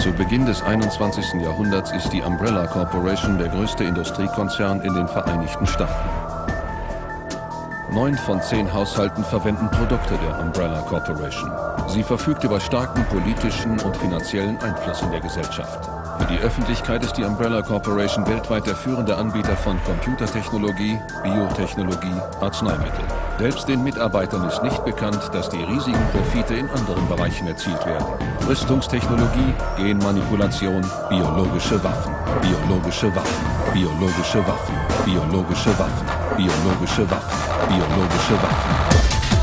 Zu Beginn des 21. Jahrhunderts ist die Umbrella Corporation der größte Industriekonzern in den Vereinigten Staaten. 9 von 10 Haushalten verwenden Produkte der Umbrella Corporation. Sie verfügt über starken politischen und finanziellen Einfluss in der Gesellschaft. Für die Öffentlichkeit ist die Umbrella Corporation weltweit der führende Anbieter von Computertechnologie, Biotechnologie, Arzneimittel. Selbst den Mitarbeitern ist nicht bekannt, dass die riesigen Profite in anderen Bereichen erzielt werden. Rüstungstechnologie, Genmanipulation, biologische Waffen, biologische Waffen, biologische Waffen, biologische Waffen, biologische Waffen, biologische Waffen.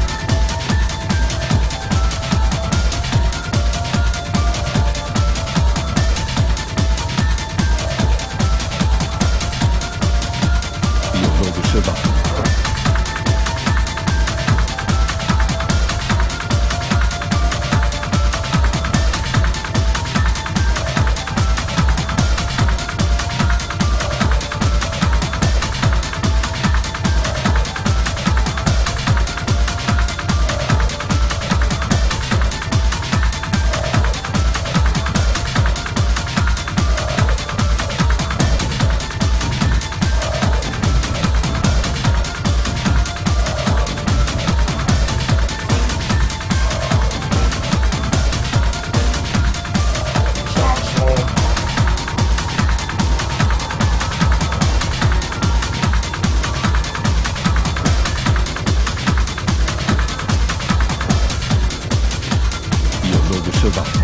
Biologische Waffen. Biologische Waffen.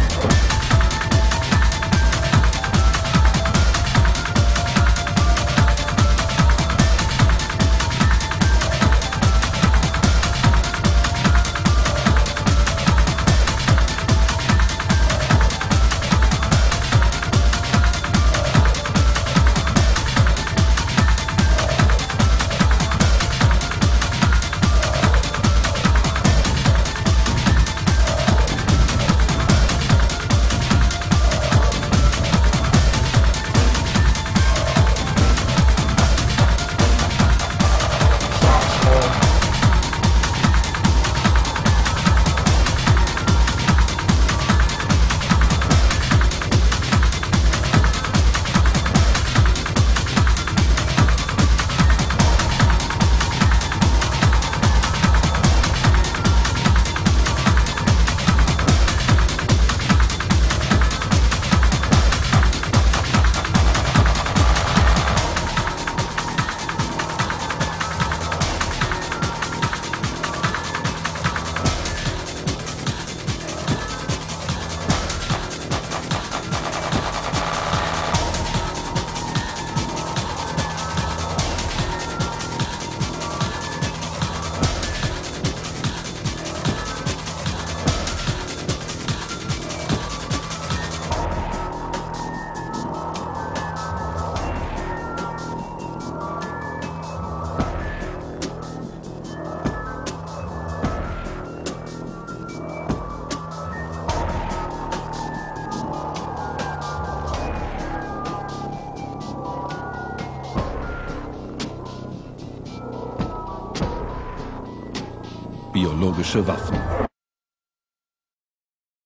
Biologische Waffen.